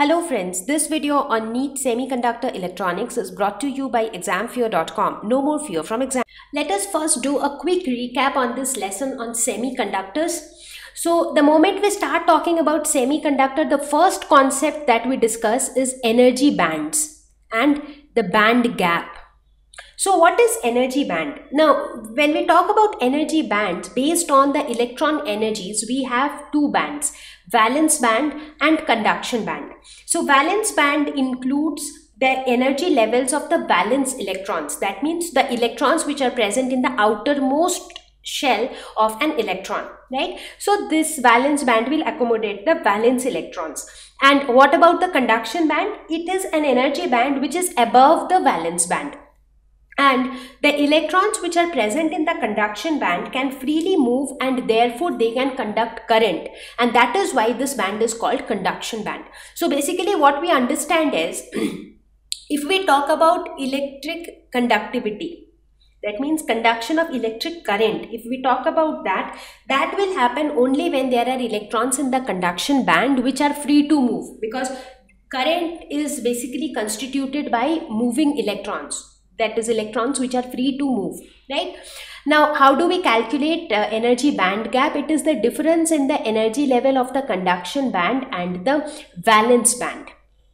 Hello friends, this video on NEET Semiconductor Electronics is brought to you by ExamFear.com. No more fear from exam. Let us first do a quick recap on this lesson on semiconductors. So the moment we start talking about semiconductor, the first concept that we discuss is energy bands and the band gap. So what is energy band? Now, when we talk about energy bands, based on the electron energies, we have two bands, valence band and conduction band. So valence band includes the energy levels of the valence electrons. That means the electrons which are present in the outermost shell of an electron, right? So this valence band will accommodate the valence electrons. And what about the conduction band? It is an energy band which is above the valence band. And the electrons which are present in the conduction band can freely move and therefore they can conduct current. And that is why this band is called conduction band. So basically what we understand is, if we talk about electric conductivity, that means conduction of electric current, if we talk about that, that will happen only when there are electrons in the conduction band which are free to move, because current is basically constituted by moving electrons. That is electrons which are free to move, right? Now, how do we calculate energy band gap? It is the difference in the energy level of the conduction band and the valence band.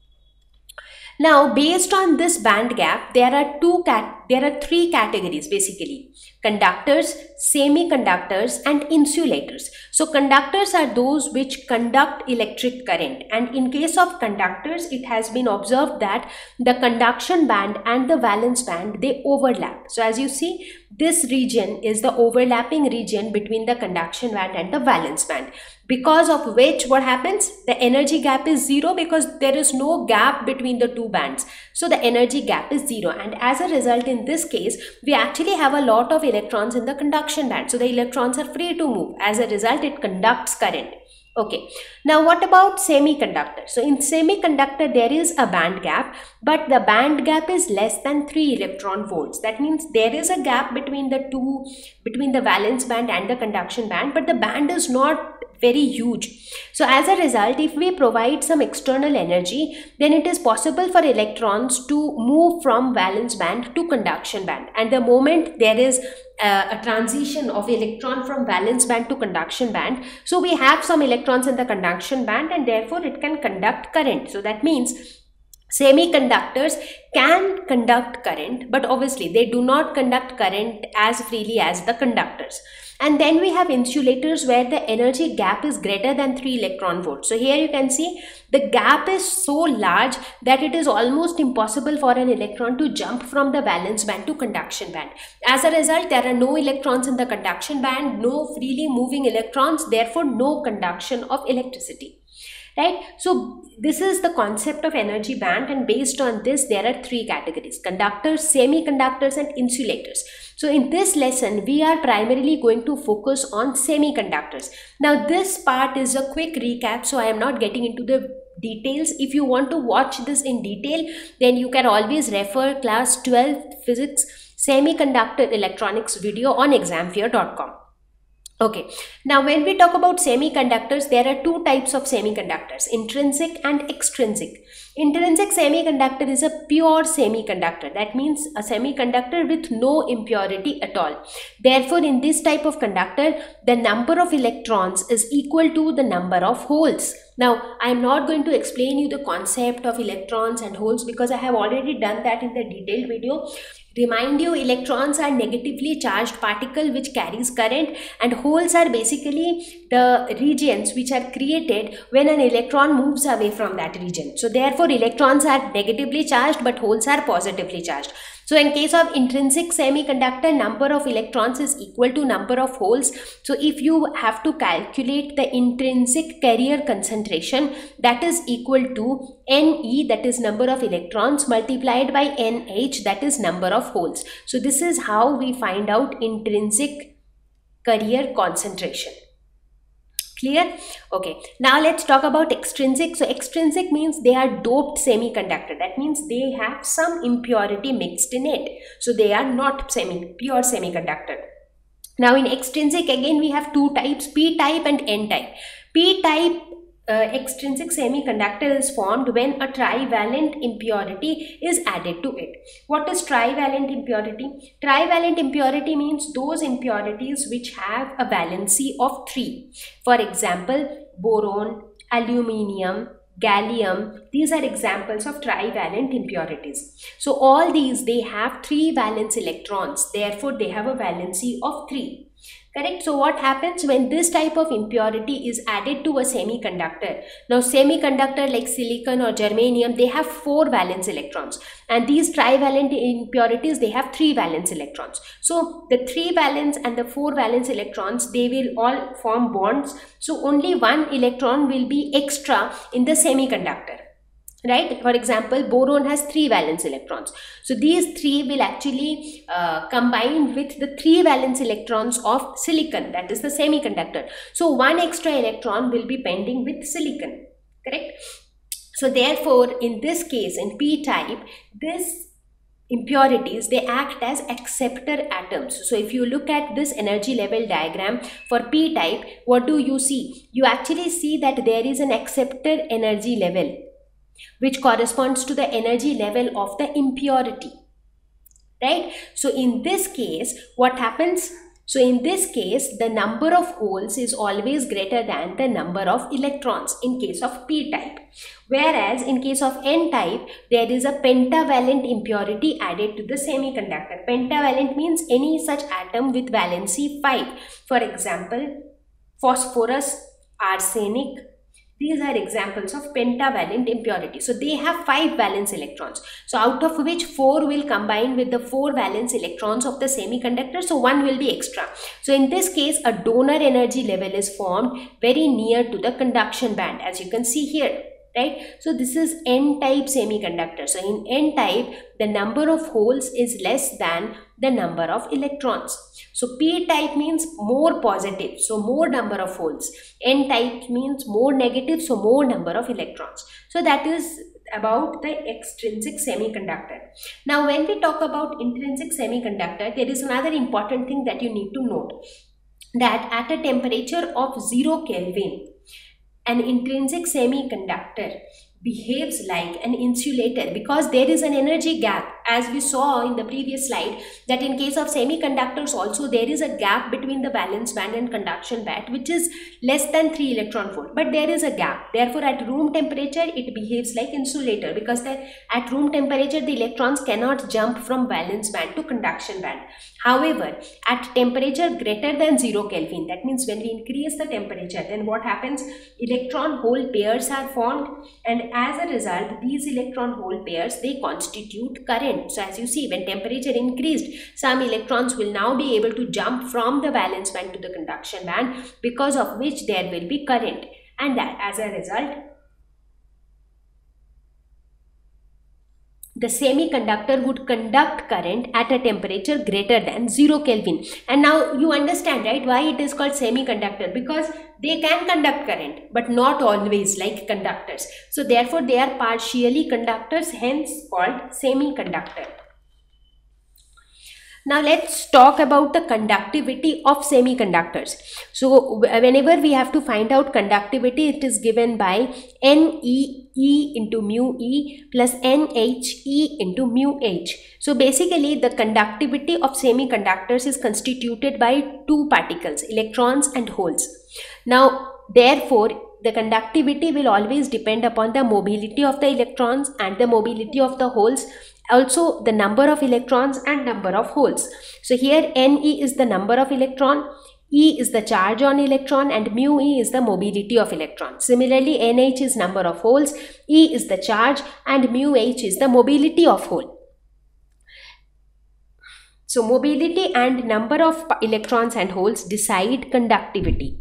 Now, based on this band gap, there are three categories basically: conductors, semiconductors, and insulators. So conductors are those which conduct electric current, and in case of conductors, it has been observed that the conduction band and the valence band, they overlap. So as you see, this region is the overlapping region between the conduction band and the valence band, because of which what happens? The energy gap is zero, because there is no gap between the two bands. So the energy gap is zero, and as a result, in this case, we actually have a lot of electrons in the conduction band. So the electrons are free to move. As a result, it conducts current. Okay, now what about semiconductor? So in semiconductor, there is a band gap, but the band gap is less than 3 electron volts. That means there is a gap between the valence band and the conduction band, but the band is not very huge. So as a result, if we provide some external energy, then it is possible for electrons to move from valence band to conduction band. And the moment there is a transition of electron from valence band to conduction band, so we have some electrons in the conduction band, and therefore it can conduct current. So that means semiconductors can conduct current, but obviously they do not conduct current as freely as the conductors. And then we have insulators, where the energy gap is greater than 3 electron volts. So here you can see the gap is so large that it is almost impossible for an electron to jump from the valence band to conduction band. As a result, there are no electrons in the conduction band, no freely moving electrons, therefore no conduction of electricity. Right? So this is the concept of energy band, and based on this, there are three categories: conductors, semiconductors, and insulators. So in this lesson, we are primarily going to focus on semiconductors. Now this part is a quick recap, so I am not getting into the details. If you want to watch this in detail, then you can always refer class 12 physics semiconductor electronics video on ExamFear.com. Okay, now when we talk about semiconductors, there are two types of semiconductors: intrinsic and extrinsic. Intrinsic semiconductor is a pure semiconductor. That means a semiconductor with no impurity at all. Therefore, in this type of conductor, the number of electrons is equal to the number of holes. Now, I am not going to explain you the concept of electrons and holes, because I have already done that in the detailed video. Remind you, electrons are negatively charged particle which carries current, and holes are basically the regions which are created when an electron moves away from that region. So therefore, electrons are negatively charged, but holes are positively charged. So in case of intrinsic semiconductor, number of electrons is equal to number of holes. So if you have to calculate the intrinsic carrier concentration, that is equal to Ne, that is number of electrons, multiplied by Nh, that is number of holes. So this is how we find out intrinsic carrier concentration. Clear? Okay, now let's talk about extrinsic. So extrinsic means they are doped semiconductor. That means they have some impurity mixed in it. So they are not pure semiconductor. Now in extrinsic, again we have two types, p-type and n-type. P-type extrinsic semiconductor is formed when a trivalent impurity is added to it. What is trivalent impurity? Trivalent impurity means those impurities which have a valency of 3. For example, boron, aluminium, gallium, these are examples of trivalent impurities. So all these, they have 3 valence electrons, therefore they have a valency of 3. Correct? So what happens when this type of impurity is added to a semiconductor? Now semiconductor like silicon or germanium, they have 4 valence electrons, and these trivalent impurities, they have 3 valence electrons. So the 3 valence and the 4 valence electrons, they will all form bonds. So only 1 electron will be extra in the semiconductor. Right? For example, boron has 3 valence electrons. So these 3 will actually combine with the 3 valence electrons of silicon, that is the semiconductor. So 1 extra electron will be pending with silicon. Correct? So therefore, in this case, in p-type, this impurities, they act as acceptor atoms. So if you look at this energy level diagram for p-type, what do you see? You actually see that there is an acceptor energy level, which corresponds to the energy level of the impurity, right? So in this case, what happens? So in this case, the number of holes is always greater than the number of electrons in case of p-type. Whereas in case of n-type, there is a pentavalent impurity added to the semiconductor. Pentavalent means any such atom with valency 5. For example, phosphorus, arsenic. These are examples of pentavalent impurity. So they have 5 valence electrons. So out of which 4 will combine with the 4 valence electrons of the semiconductor. So 1 will be extra. So in this case, a donor energy level is formed very near to the conduction band, as you can see here. Right? So this is n-type semiconductor. So in n-type, the number of holes is less than the number of electrons. So p-type means more positive, so more number of holes. N-type means more negative, so more number of electrons. So that is about the extrinsic semiconductor. Now when we talk about intrinsic semiconductor, there is another important thing that you need to note, that at a temperature of 0 Kelvin, an intrinsic semiconductor behaves like an insulator, because there is an energy gap, as we saw in the previous slide, that in case of semiconductors also there is a gap between the valence band and conduction band, which is less than 3 electron volt, but there is a gap. Therefore at room temperature it behaves like insulator, because at room temperature the electrons cannot jump from valence band to conduction band. However, at temperature greater than 0 Kelvin, that means when we increase the temperature, then what happens? Electron hole pairs are formed, and as a result, these electron hole pairs, they constitute current. So as you see, when temperature increased, some electrons will now be able to jump from the valence band to the conduction band, because of which there will be current, and that as a result, the semiconductor would conduct current at a temperature greater than 0 Kelvin. And now you understand, right, why it is called semiconductor, because they can conduct current, but not always like conductors. So therefore they are partially conductors, hence called semiconductor. Now let's talk about the conductivity of semiconductors. So whenever we have to find out conductivity, it is given by NEE into mu E plus NHE into mu H. So basically the conductivity of semiconductors is constituted by 2 particles, electrons and holes. Now therefore the conductivity will always depend upon the mobility of the electrons and the mobility of the holes, also the number of electrons and number of holes. So here Ne is the number of electron, E is the charge on electron, and mu E is the mobility of electron. Similarly, NH is number of holes, E is the charge, and mu H is the mobility of hole. So mobility and number of electrons and holes decide conductivity.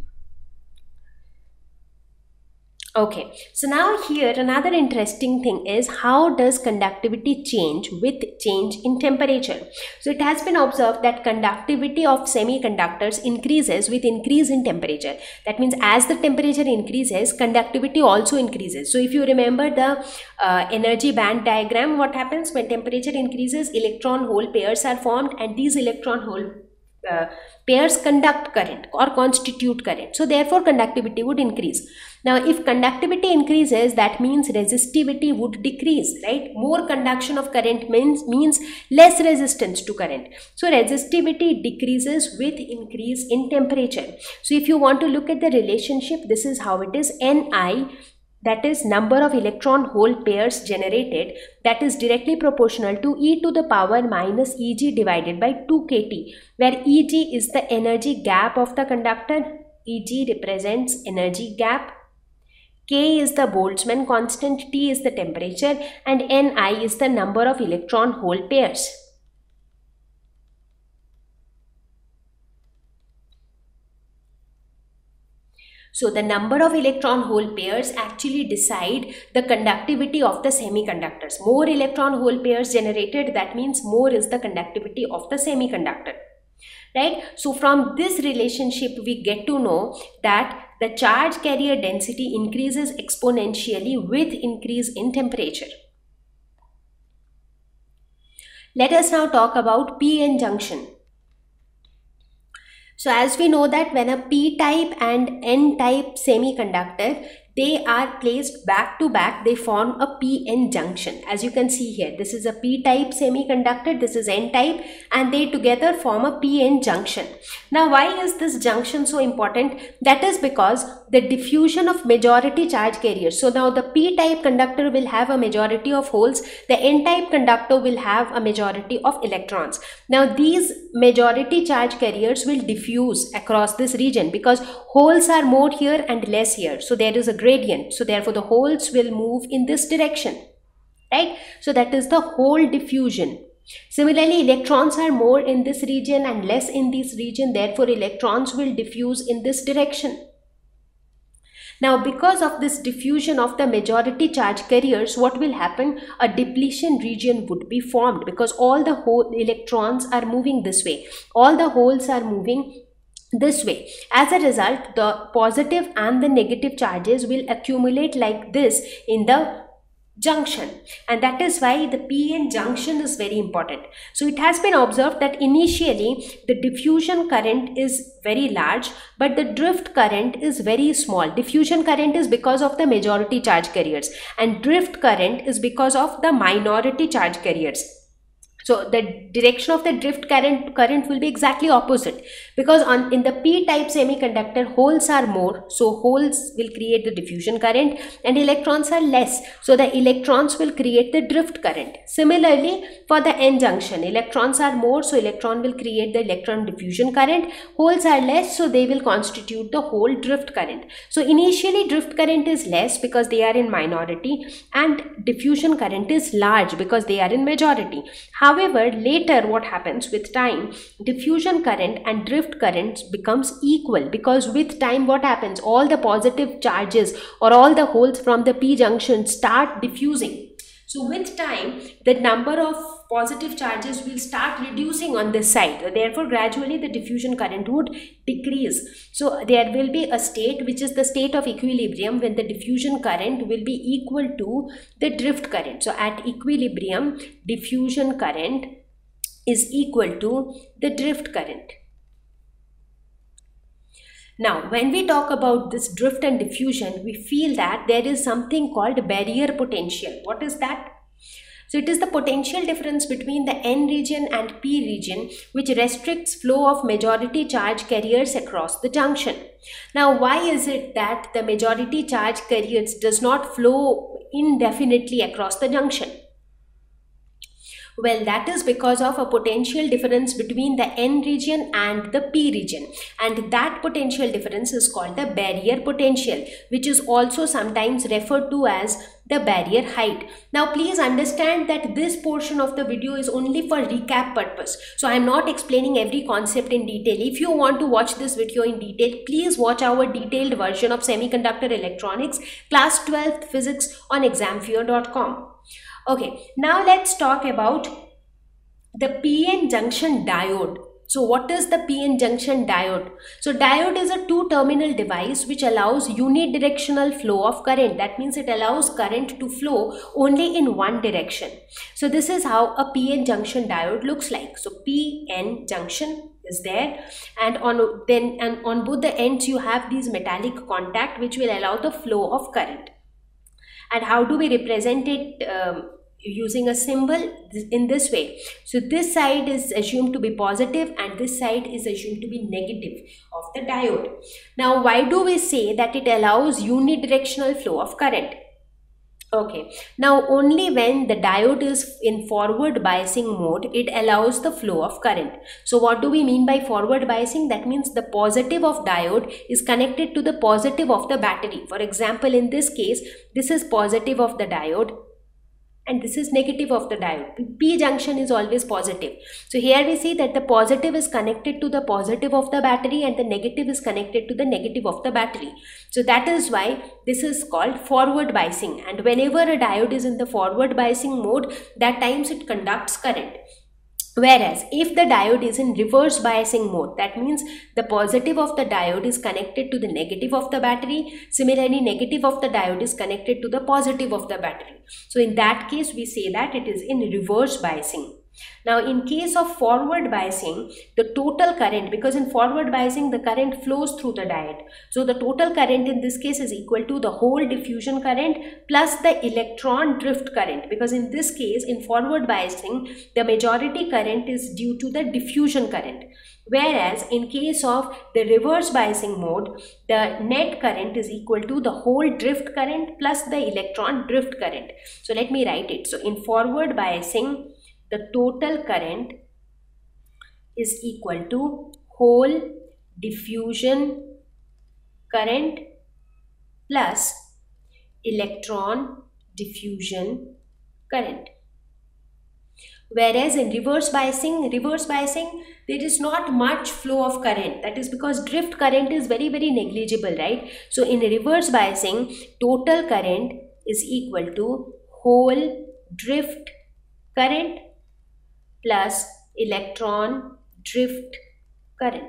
Okay, so now here another interesting thing is, how does conductivity change with change in temperature? So it has been observed that conductivity of semiconductors increases with increase in temperature. That means as the temperature increases, conductivity also increases. So if you remember the energy band diagram, what happens when temperature increases? Electron hole pairs are formed, and these electron hole pairs conduct current or constitute current. So therefore conductivity would increase. Now if conductivity increases, that means resistivity would decrease, right? More conduction of current means less resistance to current. So resistivity decreases with increase in temperature. So if you want to look at the relationship, this is how it is. Ni, that is number of electron hole pairs generated, that is directly proportional to e to the power minus Eg divided by 2 kT, where Eg is the energy gap of the conductor. Eg represents energy gap. K is the Boltzmann constant, T is the temperature, and Ni is the number of electron hole pairs. So the number of electron hole pairs actually decide the conductivity of the semiconductors. More electron hole pairs generated, that means more is the conductivity of the semiconductor. Right? So from this relationship we get to know that the charge carrier density increases exponentially with increase in temperature. Let us now talk about p-n junction. So as we know that when a p-type and n-type semiconductor, they are placed back to back, they form a p-n junction. As you can see here, this is a p-type semiconductor, this is n-type, and they together form a p-n junction. Now why is this junction so important? That is because the diffusion of majority charge carriers. So now the p-type conductor will have a majority of holes, the n-type conductor will have a majority of electrons. Now these majority charge carriers will diffuse across this region because holes are more here and less here. So there is a gradient. So therefore the holes will move in this direction, right? So that is the hole diffusion. Similarly, electrons are more in this region and less in this region. Therefore electrons will diffuse in this direction. Now because of this diffusion of the majority charge carriers, what will happen? A depletion region would be formed because all the electrons are moving this way. All the holes are moving this way. As a result, the positive and the negative charges will accumulate like this in the junction, and that is why the p-n junction is very important. So it has been observed that initially the diffusion current is very large, but the drift current is very small. Diffusion current is because of the majority charge carriers and drift current is because of the minority charge carriers. So the direction of the drift current will be exactly opposite because in the p-type semiconductor, holes are more, so holes will create the diffusion current, and electrons are less, so the electrons will create the drift current. Similarly, for the n junction, electrons are more, so electron will create the electron diffusion current. Holes are less, so they will constitute the hole drift current. So initially drift current is less because they are in minority, and diffusion current is large because they are in majority. However, later what happens with time, diffusion current and drift currents becomes equal because with time what happens, all the positive charges or all the holes from the p junction start diffusing. So with time, the number of positive charges will start reducing on this side. Therefore, gradually the diffusion current would decrease. So there will be a state which is the state of equilibrium when the diffusion current will be equal to the drift current. So at equilibrium, diffusion current is equal to the drift current. Now, when we talk about this drift and diffusion, we feel that there is something called barrier potential. What is that? So it is the potential difference between the n region and p region which restricts flow of majority charge carriers across the junction. Now, why is it that the majority charge carriers does not flow indefinitely across the junction? Well, that is because of a potential difference between the n region and the p region, and that potential difference is called the barrier potential, which is also sometimes referred to as the barrier height. Now please understand that this portion of the video is only for recap purpose, so I am not explaining every concept in detail. If you want to watch this video in detail, please watch our detailed version of Semiconductor Electronics class 12th physics on ExamFear.com. Okay, now let's talk about the p-n junction diode. So what is the PN junction diode? So diode is a two-terminal device which allows unidirectional flow of current. That means it allows current to flow only in one direction. So this is how a PN junction diode looks like. So PN junction is there, and on both the ends you have these metallic contact which will allow the flow of current. And how do we represent it? Using a symbol in this way. So this side is assumed to be positive and this side is assumed to be negative of the diode. Now why do we say that it allows unidirectional flow of current? Okay, now only when the diode is in forward biasing mode, it allows the flow of current. So what do we mean by forward biasing? That means the positive of diode is connected to the positive of the battery. For example, in this case, this is positive of the diode and this is negative of the diode. P junction is always positive. So here we see that the positive is connected to the positive of the battery and the negative is connected to the negative of the battery. So that is why this is called forward biasing. And whenever a diode is in the forward biasing mode, that times it conducts current. Whereas if the diode is in reverse biasing mode, that means the positive of the diode is connected to the negative of the battery. Similarly, negative of the diode is connected to the positive of the battery. So in that case, we say that it is in reverse biasing. Now in case of forward biasing, the total current, because in forward biasing the current flows through the diode, so the total current in this case is equal to the whole diffusion current plus the electron drift current, because in this case in forward biasing the majority current is due to the diffusion current, whereas in case of the reverse biasing mode the net current is equal to the whole drift current plus the electron drift current. So let me write it. So in forward biasing the total current is equal to whole diffusion current plus electron diffusion current. Whereas in reverse biasing, there is not much flow of current. That is because drift current is very negligible, right? So in reverse biasing, total current is equal to whole drift current plus electron drift current.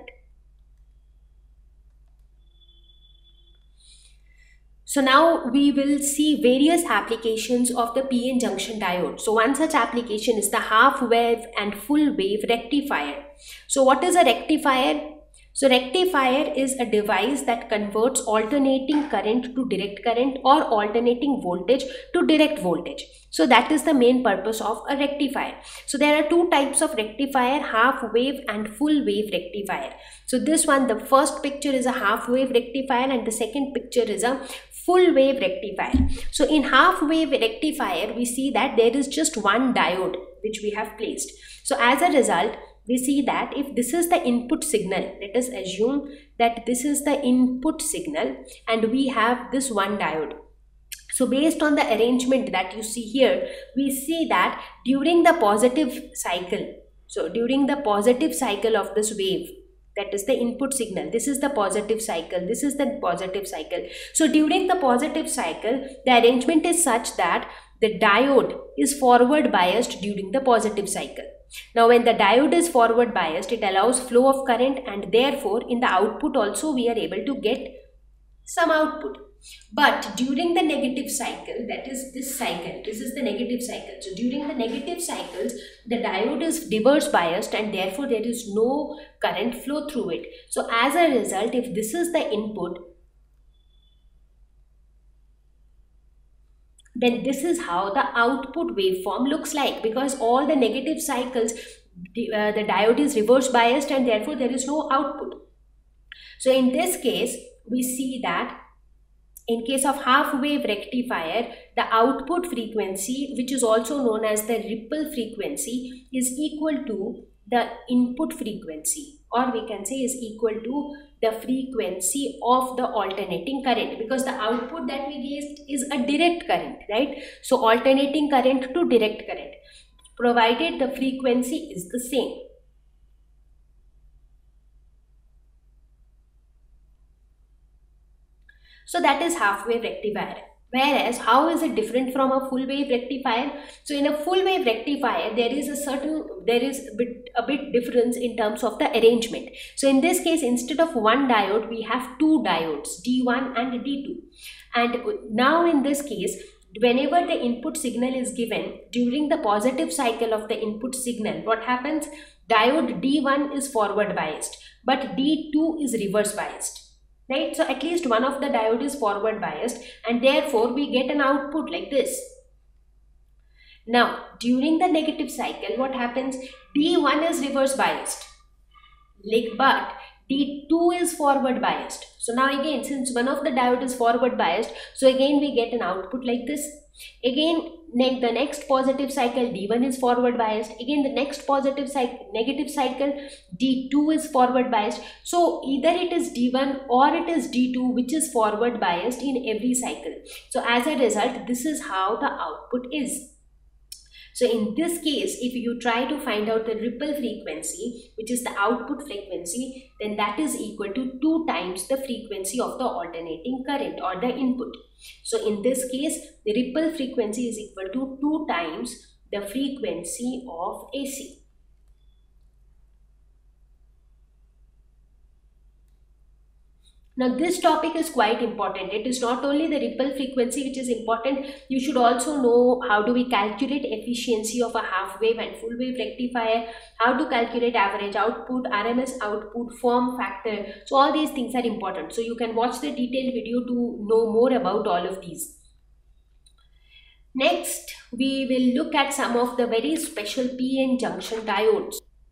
So now we will see various applications of the PN junction diode. So one such application is the half wave and full wave rectifier. So what is a rectifier? So rectifier is a device that converts alternating current to direct current or alternating voltage to direct voltage. So that is the main purpose of a rectifier. So there are two types of rectifier, half wave and full wave rectifier. So this one, the first picture is a half wave rectifier and the second picture is a full wave rectifier. So in half wave rectifier, we see that there is just one diode which we have placed. So as a result, we see that if this is the input signal, let us assume that this is the input signal and we have this one diode. So based on the arrangement that you see here, we see that during the positive cycle, so during the positive cycle of this wave, that is the input signal, this is the positive cycle, this is the positive cycle. So during the positive cycle, the arrangement is such that the diode is forward biased during the positive cycle. Now when the diode is forward biased, it allows flow of current and therefore in the output also we are able to get some output. But during the negative cycle, that is this cycle, this is the negative cycle. So during the negative cycles, the diode is reverse biased and therefore there is no current flow through it. So as a result, if this is the input, then this is how the output waveform looks like, because all the negative cycles, the diode is reverse biased and therefore there is no output. So in this case, we see that in case of half wave rectifier, the output frequency, which is also known as the ripple frequency, is equal to the input frequency, or we can say is equal to the frequency of the alternating current, because the output that we get is a direct current, right? So alternating current to direct current, provided the frequency is the same. So that is half wave rectifier. Whereas, how is it different from a full wave rectifier? So in a full wave rectifier, there is a bit difference in terms of the arrangement. So in this case, instead of one diode, we have two diodes, D1 and D2. And now in this case, whenever the input signal is given during the positive cycle of the input signal, what happens? Diode D1 is forward biased, but D2 is reverse biased. Right, so at least one of the diode is forward biased, and therefore we get an output like this. Now during the negative cycle, what happens? D1 is reverse biased, but D2 is forward biased. So now again, since one of the diode is forward biased, so again we get an output like this. Again, the next positive cycle, D1 is forward biased. Again, the next negative cycle, D2 is forward biased. So either it is D1 or it is D2 which is forward biased in every cycle. So as a result, this is how the output is. So in this case, if you try to find out the ripple frequency, which is the output frequency, then that is equal to 2 times the frequency of the alternating current or the input. So in this case, the ripple frequency is equal to 2 times the frequency of AC. Now this topic is quite important. It is not only the ripple frequency which is important, you should also know how do we calculate efficiency of a half wave and full wave rectifier, how to calculate average output, RMS output, form factor. So all these things are important. So you can watch the detailed video to know more about all of these. Next, we will look at some of the very special PN junction diodes.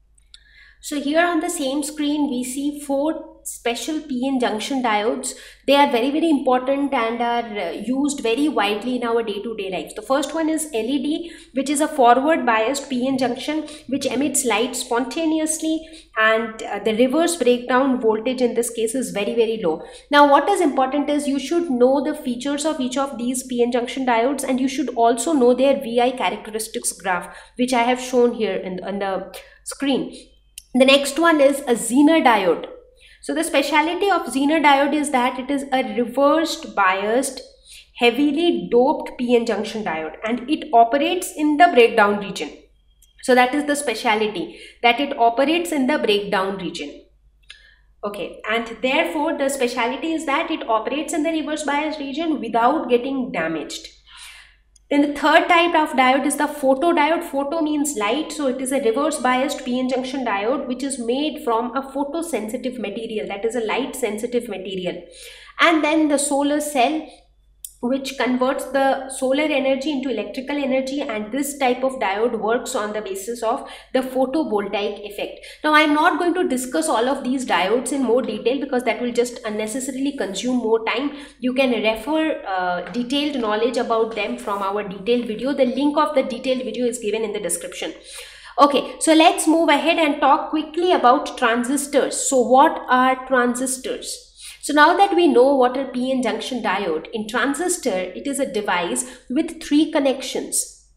So here on the same screen, we see 4 special PN junction diodes. They are very, very important and are used very widely in our day-to-day lives. The first one is LED, which is a forward biased PN junction which emits light spontaneously, and the reverse breakdown voltage in this case is very, very low. Now what is important is you should know the features of each of these PN junction diodes, and you should also know their VI characteristics graph, which I have shown here on the screen. The next one is a Zener diode. So the speciality of Zener diode is that it is a reversed biased, heavily doped PN junction diode, and it operates in the breakdown region. So that is the speciality, that it operates in the breakdown region. Okay, and therefore the speciality is that it operates in the reverse bias region without getting damaged. Then the third type of diode is the photodiode. Photo means light, so it is a reverse biased PN junction diode which is made from a photosensitive material, that is a light sensitive material. And then the solar cell, which converts the solar energy into electrical energy, and this type of diode works on the basis of the photovoltaic effect. Now I am not going to discuss all of these diodes in more detail because that will just unnecessarily consume more time. You can refer detailed knowledge about them from our detailed video. The link of the detailed video is given in the description. Okay, so let's move ahead and talk quickly about transistors. So what are transistors? So now that we know what a PN junction diode, in transistor it is a device with 3 connections.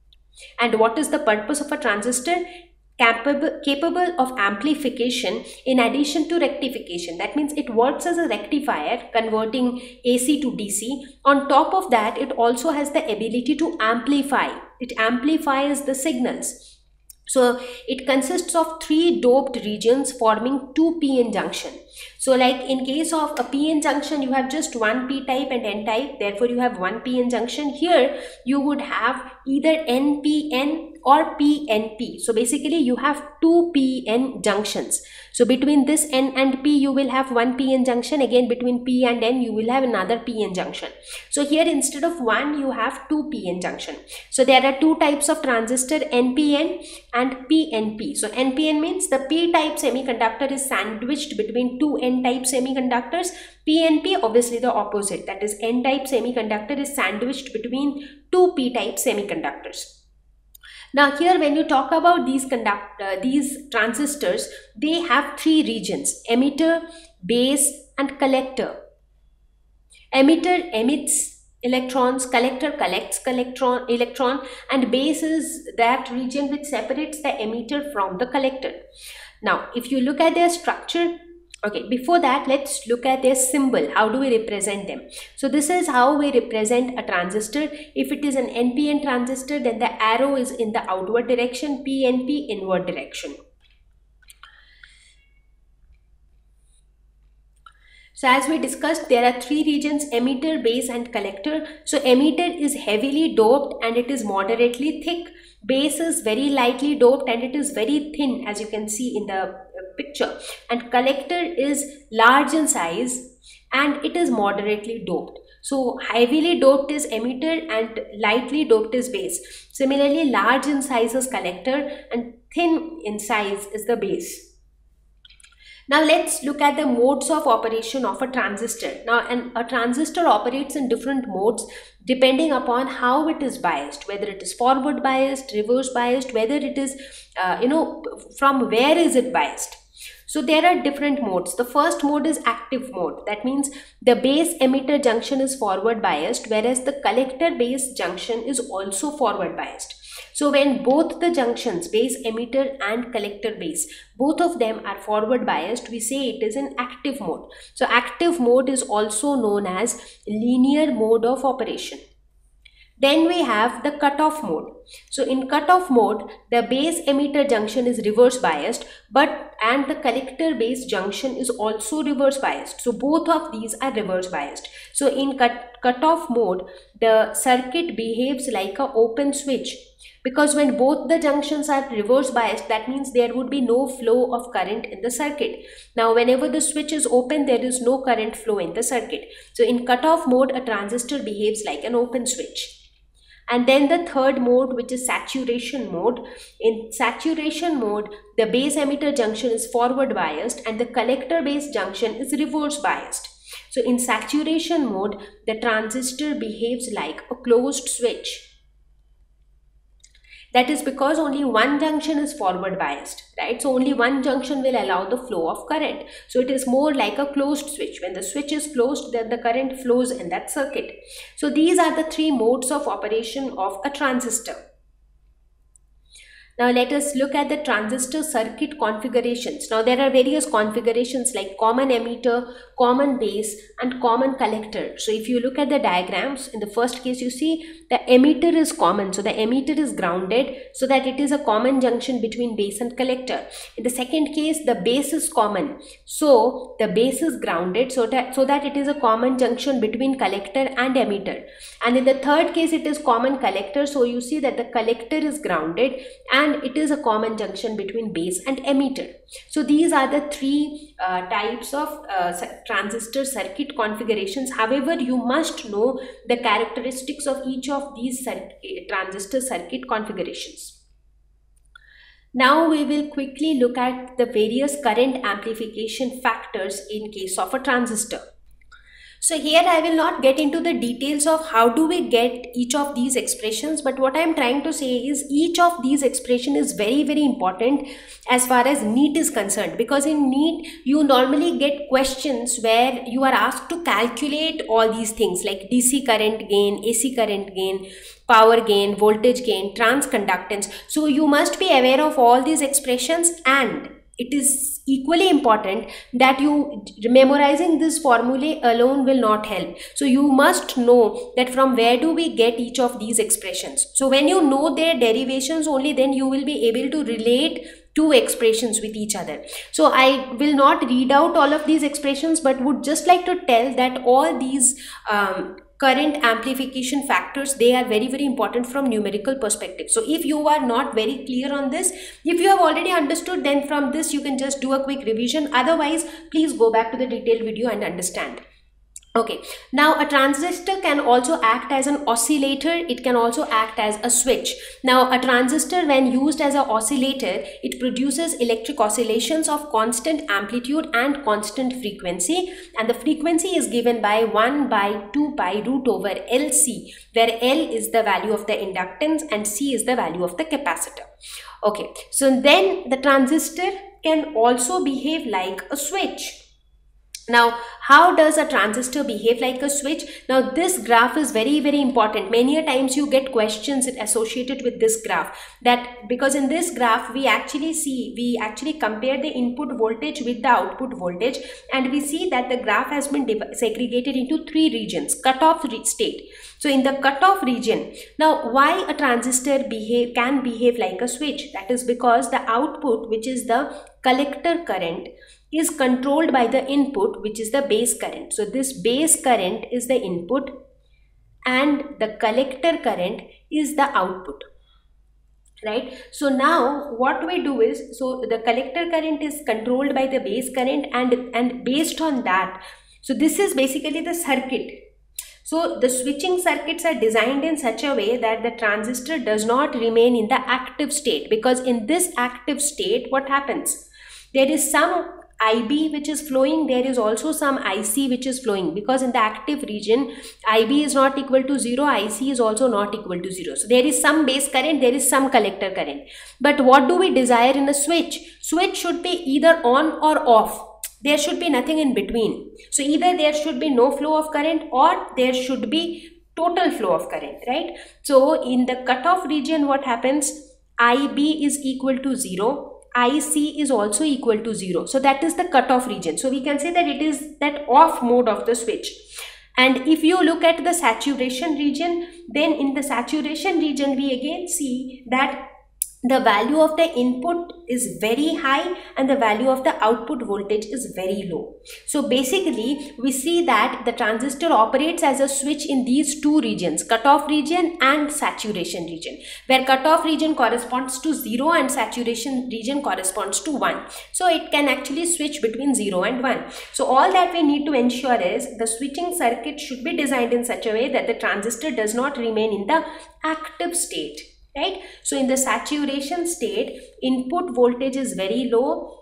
And what is the purpose of a transistor? Capable of amplification in addition to rectification. That means it works as a rectifier, converting AC to DC. On top of that, it also has the ability to amplify. It amplifies the signals. So it consists of 3 doped regions forming 2 PN junction. So like in case of a PN junction, you have just one P type and N type, therefore you have one PN junction. Here you would have either NPN or PNP. So basically you have 2 PN junctions. So between this N and P you will have one PN junction. Again between P and N you will have another PN junction. So here instead of one you have 2 PN junction. So there are 2 types of transistor, NPN and PNP. So NPN means the P type semiconductor is sandwiched between 2 N type semiconductors. PNP obviously the opposite, that is N type semiconductor is sandwiched between 2 P type semiconductors. Now here when you talk about these transistors, they have 3 regions: emitter, base and collector. Emitter emits electrons, collector collects electron, and base is that region which separates the emitter from the collector. Now if you look at their structure, Okay, before that, let's look at their symbol. How do we represent them? So this is how we represent a transistor. If it is an NPN transistor, then the arrow is in the outward direction, PNP inward direction. So as we discussed, there are three regions: emitter, base and collector. So emitter is heavily doped and it is moderately thick. Base is very lightly doped and it is very thin, as you can see in the picture. And collector is large in size and it is moderately doped. So heavily doped is emitter and lightly doped is base. Similarly, large in size is collector and thin in size is the base. Now let's look at the modes of operation of a transistor. Now a transistor operates in different modes depending upon how it is biased, whether it is forward biased, reverse biased, whether it is, from where is it biased. So there are different modes. The first mode is active mode. That means the base emitter junction is forward biased, whereas the collector base junction is also forward biased. So when both the junctions, base emitter and collector base, both of them are forward biased, we say it is in active mode. So active mode is also known as linear mode of operation. Then we have the cutoff mode. So in cutoff mode, the base emitter junction is reverse biased, and the collector base junction is also reverse biased. So both of these are reverse biased. So in cutoff mode, the circuit behaves like an open switch, because when both the junctions are reverse biased, that means there would be no flow of current in the circuit. Now whenever the switch is open, there is no current flow in the circuit. So in cutoff mode, a transistor behaves like an open switch. And then the third mode, which is saturation mode. In saturation mode, the base emitter junction is forward biased and the collector base junction is reverse biased. So in saturation mode, the transistor behaves like a closed switch. That is because only one junction is forward biased, right? So only one junction will allow the flow of current. So it is more like a closed switch. When the switch is closed, then the current flows in that circuit. So these are the three modes of operation of a transistor. Now let us look at the transistor circuit configurations. Now there are various configurations like common emitter, common base and common collector. So if you look at the diagrams, in the first case you see the emitter is common. So the emitter is grounded so that it is a common junction between base and collector. In the second case, the base is common. So the base is grounded so that it is a common junction between collector and emitter. And in the third case, it is common collector. So you see that the collector is grounded and it is a common junction between base and emitter. So these are the three types of transistor circuit configurations. However, you must know the characteristics of each of these transistor circuit configurations. Now we will quickly look at the various current amplification factors in case of a transistor. So here I will not get into the details of how do we get each of these expressions, but what I am trying to say is each of these expression is very, very important as far as NEET is concerned, because in NEET you normally get questions where you are asked to calculate all these things like DC current gain, AC current gain, power gain, voltage gain, transconductance. So you must be aware of all these expressions, and it is equally important that you memorizing this formulae alone will not help. So you must know that from where do we get each of these expressions. So when you know their derivations only, then you will be able to relate two expressions with each other. So I will not read out all of these expressions, but would just like to tell that all these current amplification factors, they are very, very important from numerical perspective. So if you are not very clear on this, if you have already understood, then from this you can just do a quick revision. Otherwise, please go back to the detailed video and understand. Okay, now a transistor can also act as an oscillator. It can also act as a switch. Now a transistor, when used as an oscillator, it produces electric oscillations of constant amplitude and constant frequency, and the frequency is given by 1 by 2 pi root over LC, where L is the value of the inductance and C is the value of the capacitor. Okay, so then the transistor can also behave like a switch. Now, how does a transistor behave like a switch? Now, this graph is very, very important. Many a times you get questions associated with this graph, that because in this graph we actually compare the input voltage with the output voltage, and we see that the graph has been segregated into three regions: cutoff state. So in the cutoff region, now why a transistor can behave like a switch? That is because the output, which is the collector current, is controlled by the input, which is the base current. So this base current is the input and the collector current is the output, right? So now what we do is, so the collector current is controlled by the base current, and based on that, so this is basically the circuit. So the switching circuits are designed in such a way that the transistor does not remain in the active state, because in this active state what happens? There is some IB which is flowing, there is also some IC which is flowing, because in the active region IB is not equal to 0, IC is also not equal to 0. So there is some base current, there is some collector current. But what do we desire in a switch? Switch should be either on or off. There should be nothing in between. So either there should be no flow of current or there should be total flow of current, right? So in the cutoff region what happens? IB is equal to 0. IC is also equal to 0. So that is the cutoff region. So we can say that it is that off mode of the switch. And if you look at the saturation region, then in the saturation region we again see that the value of the input is very high and the value of the output voltage is very low. So basically we see that the transistor operates as a switch in these two regions, cutoff region and saturation region, where cutoff region corresponds to 0 and saturation region corresponds to 1. So it can actually switch between 0 and 1. So all that we need to ensure is the switching circuit should be designed in such a way that the transistor does not remain in the active state. Right? So in the saturation state, input voltage is very low.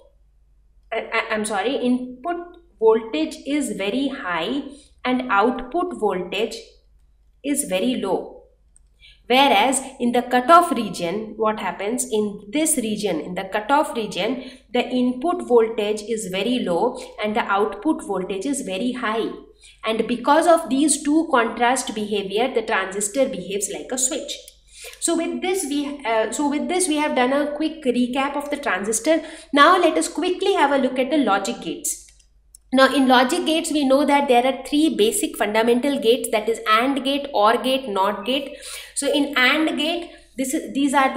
Input voltage is very high and output voltage is very low. Whereas in the cutoff region, what happens? In this region, in the cutoff region, the input voltage is very low and the output voltage is very high. And because of these two contrast behavior, the transistor behaves like a switch. So with this we have done a quick recap of the transistor. Now let us quickly have a look at the logic gates. Now in logic gates we know that there are three basic fundamental gates, that is AND gate, OR gate, NOT gate. So in AND gate, this is how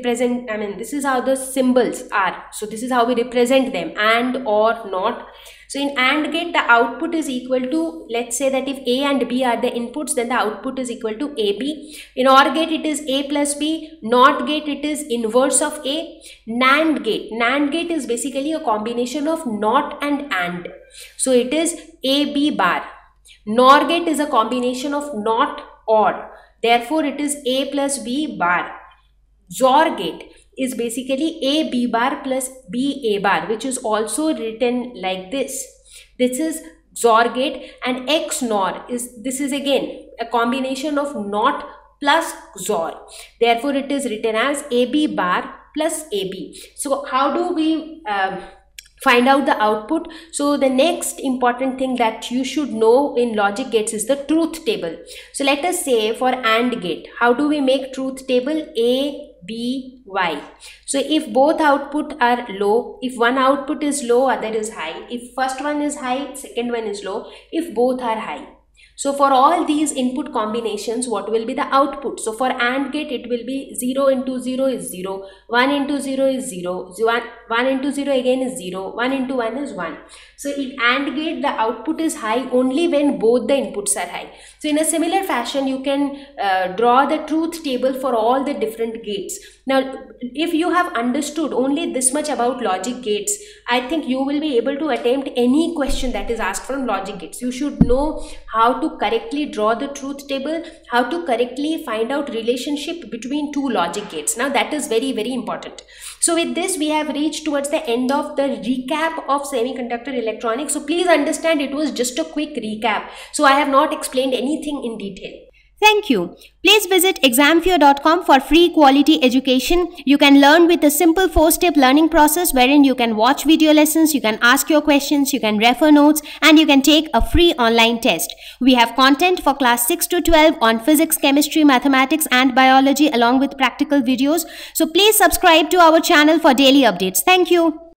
the symbols are. So this is how we represent them, AND, OR, NOT. So in AND gate, the output is equal to, let's say that if A and B are the inputs, then the output is equal to AB. In OR gate, it is A plus B. NOT gate, it is inverse of A. NAND gate is basically a combination of NOT and AND. So it is AB bar. NOR gate is a combination of NOT OR. Therefore, it is A plus B bar. XOR gate is basically A B bar plus B A bar, which is also written like this. This is XOR gate, and XNOR this is again a combination of NOT plus XOR. Therefore, it is written as AB bar plus AB. So how do we find out the output? So the next important thing that you should know in logic gates is the truth table. So let us say for AND gate, how do we make truth table? A, B, Y. So if both output are low, if one output is low, other is high. If first one is high, second one is low. If both are high. So for all these input combinations, what will be the output? So for AND gate, it will be 0 into 0 is 0, 1 into 0 is 0, 1 into 0 again is 0, 1 into 1 is 1. So in AND gate, the output is high only when both the inputs are high. So in a similar fashion, you can draw the truth table for all the different gates. Now, if you have understood only this much about logic gates, I think you will be able to attempt any question that is asked from logic gates. You should know how to correctly draw the truth table, how to correctly find out relationship between two logic gates. Now that is very, very important. So with this, we have reached towards the end of the recap of semiconductor electronics. So please understand, it was just a quick recap. So I have not explained anything in detail. Thank you. Please visit ExamFear.com for free quality education. You can learn with a simple 4-step learning process wherein you can watch video lessons, you can ask your questions, you can refer notes, and you can take a free online test. We have content for class 6 to 12 on physics, chemistry, mathematics, and biology along with practical videos. So please subscribe to our channel for daily updates. Thank you.